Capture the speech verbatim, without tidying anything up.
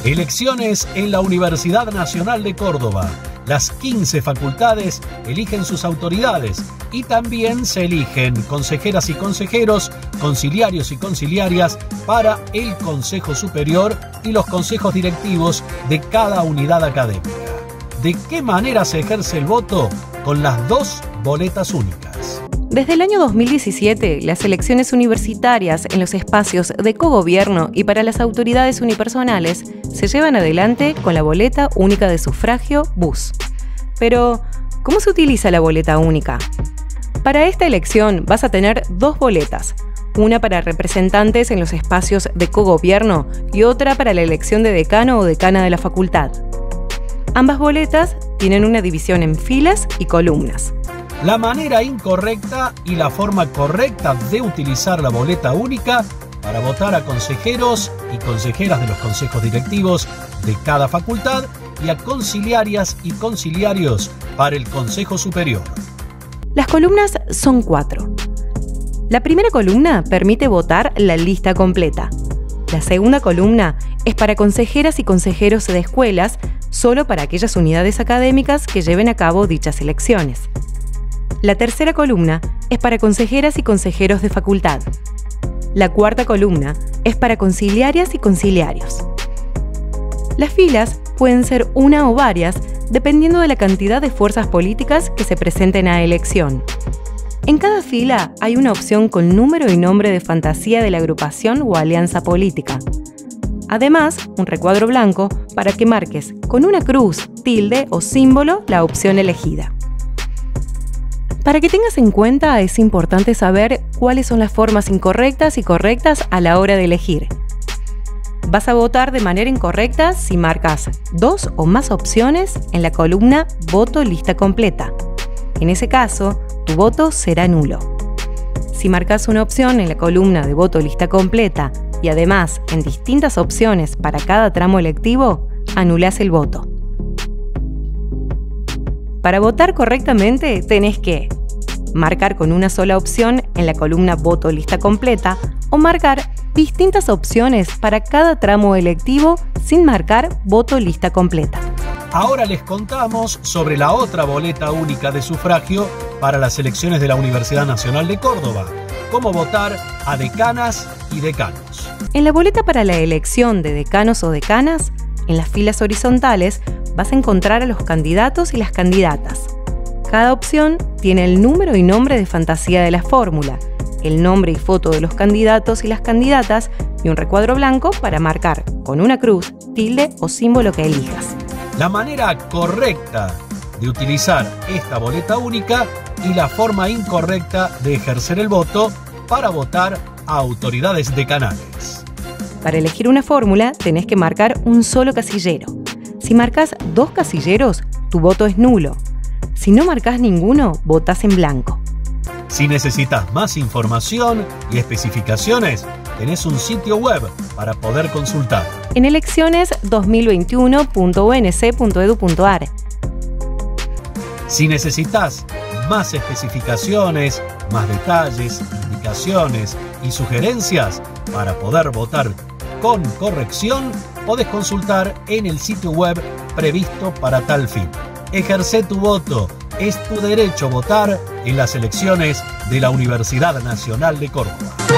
Elecciones en la Universidad Nacional de Córdoba. Las quince facultades eligen sus autoridades y también se eligen consejeras y consejeros, conciliarios y conciliarias para el Consejo Superior y los consejos directivos de cada unidad académica. ¿De qué manera se ejerce el voto? Con las dos boletas únicas. Desde el año dos mil diecisiete, las elecciones universitarias en los espacios de cogobierno y para las autoridades unipersonales se llevan adelante con la boleta única de sufragio B U S. Pero, ¿cómo se utiliza la boleta única? Para esta elección vas a tener dos boletas, una para representantes en los espacios de cogobierno y otra para la elección de decano o decana de la facultad. Ambas boletas tienen una división en filas y columnas. La manera incorrecta y la forma correcta de utilizar la boleta única para votar a consejeros y consejeras de los consejos directivos de cada facultad y a conciliarias y conciliarios para el Consejo Superior. Las columnas son cuatro. La primera columna permite votar la lista completa. La segunda columna es para consejeras y consejeros de escuelas, solo para aquellas unidades académicas que lleven a cabo dichas elecciones. La tercera columna es para consejeras y consejeros de facultad. La cuarta columna es para conciliarias y conciliarios. Las filas pueden ser una o varias, dependiendo de la cantidad de fuerzas políticas que se presenten a elección. En cada fila hay una opción con número y nombre de fantasía de la agrupación o alianza política. Además, un recuadro blanco para que marques con una cruz, tilde o símbolo la opción elegida. Para que tengas en cuenta, es importante saber cuáles son las formas incorrectas y correctas a la hora de elegir. Vas a votar de manera incorrecta si marcas dos o más opciones en la columna Voto lista completa. En ese caso, tu voto será nulo. Si marcas una opción en la columna de Voto lista completa y además en distintas opciones para cada tramo electivo, anulás el voto. Para votar correctamente tenés que marcar con una sola opción en la columna Voto lista completa o marcar distintas opciones para cada tramo electivo sin marcar Voto lista completa. Ahora les contamos sobre la otra boleta única de sufragio para las elecciones de la Universidad Nacional de Córdoba. Cómo votar a decanas y decanos. En la boleta para la elección de decanos o decanas, en las filas horizontales vas a encontrar a los candidatos y las candidatas. Cada opción tiene el número y nombre de fantasía de la fórmula, el nombre y foto de los candidatos y las candidatas y un recuadro blanco para marcar con una cruz, tilde o símbolo que elijas. La manera correcta de utilizar esta boleta única y la forma incorrecta de ejercer el voto para votar a autoridades decanales. Para elegir una fórmula tenés que marcar un solo casillero. Si marcas dos casilleros, tu voto es nulo. Si no marcas ninguno, votás en blanco. Si necesitas más información y especificaciones, tenés un sitio web para poder consultar. En elecciones dos mil veintiuno punto u n c punto e d u punto a r. Si necesitas más especificaciones, más detalles, indicaciones y sugerencias para poder votar con corrección, podés consultar en el sitio web previsto para tal fin. Ejerce tu voto, es tu derecho votar en las elecciones de la Universidad Nacional de Córdoba.